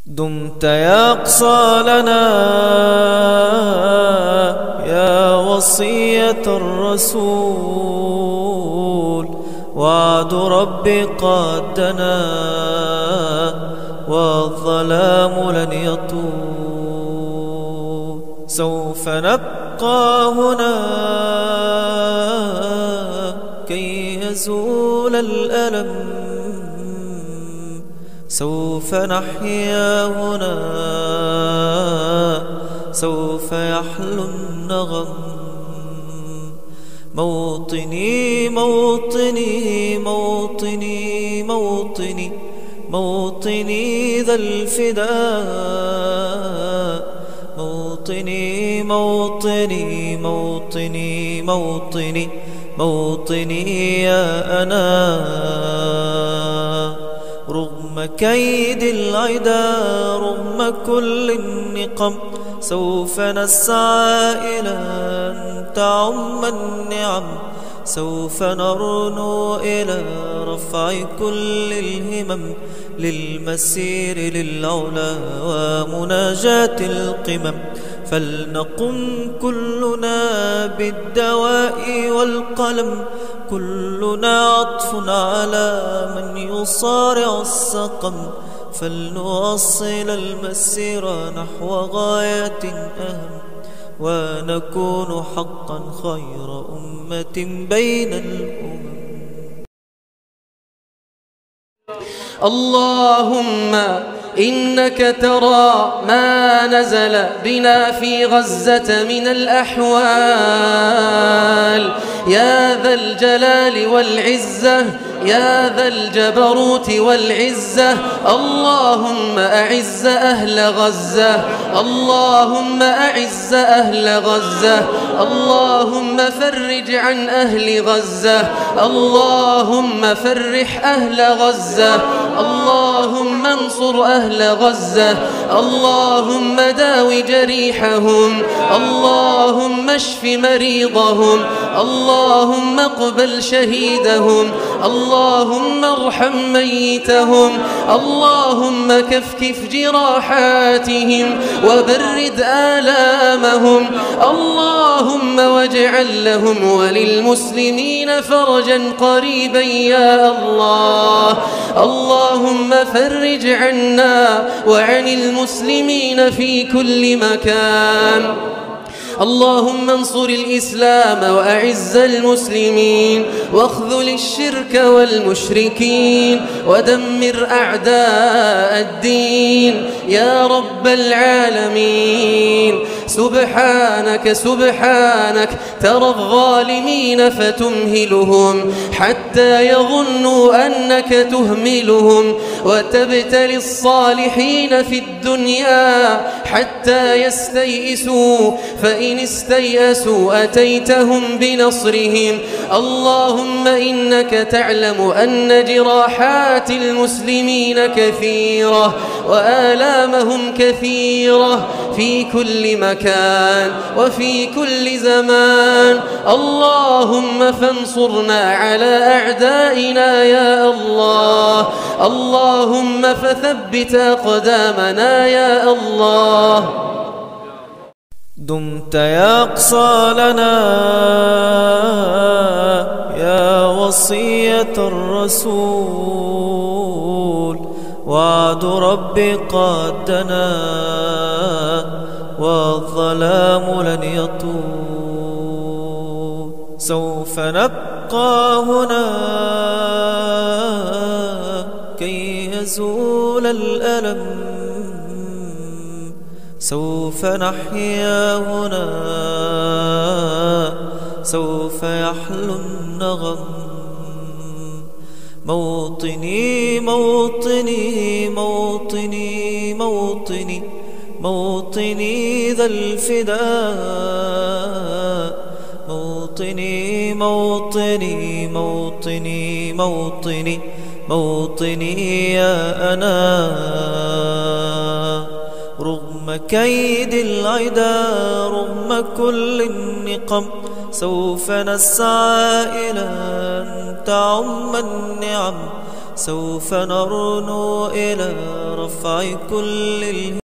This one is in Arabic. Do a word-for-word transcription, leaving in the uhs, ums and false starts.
دمت يا أقصى لنا يا وصية الرسول، وعد ربي قد دنا والظلام لن يطول. سوف نبقى هنا كي يزول الألم، سوف نحيا هنا سوف يحلو النغم. موطني موطني موطني موطني موطني ذا الفداء، موطني موطني موطني موطني موطني يا أنا. رغم كيد العدا رغم كل النقم، سوف نسعى إلى أن تعم النعم، سوف نرنو إلى رفع كل الهمم، للمسير للعلا ومناجاة القمم. فلنقم كلنا بالدواء والقلم، كلنا عطف على من يصارع السقم، فلنواصل المسير نحو غاية أهم، ونكون حقا خير أمة بين الأمم. اللهم إنك ترى ما نزل بنا في غزة من الأحوال، يا ذا الجلال والعزة، يا ذا الجبروت والعزة. اللهم أعز أهل غزة، اللهم أعز أهل غزة، اللهم فرج عن أهل غزة، اللهم فرح أهل غزة، اللهم انصر أهل غزة، اللهم داو جريحهم، اللهم اشف مريضهم، اللهم اقبل شهيدهم، اللهم ارحم ميتهم، اللهم كفكف جراحاتهم وبرد آلامهم، اللهم واجعل لهم وللمسلمين فرجا قريبا يا الله. اللهم فرج عنا وعن المسلمين في كل مكان. اللهم انصر الإسلام وأعز المسلمين، واخذل الشرك والمشركين، ودمر أعداء الدين يا رب العالمين. سبحانك سبحانك ترى الظالمين فتمهلهم حتى يظنوا أنك تهملهم، وتبتلي الصالحين في الدنيا حتى يستيئسوا، فإن استيئسوا أتيتهم بنصرهم. اللهم إنك تعلم أن جراحات المسلمين كثيرة وآلامهم كثيرة في كل مكان وفي كل زمان. اللهم فانصرنا على أعدائنا يا الله، اللهم فثبت أقدامنا يا الله. دمت يا أقصى لنا يا وصية الرسول، وعد ربي قد دنا والظلام لن يطول. سوف نبقى هنا كي يزول الألم، سوف نحيا هنا سوف يحلو النغم. موطني موطني موطني موطني موطني ذا الفداء، موطني موطني موطني موطني موطني يا أنا. رغم كيد العدا رغم كل النقم، سوف نسعى إلى أن تعم النعم، سوف نرنو إلى رفع ورفع كل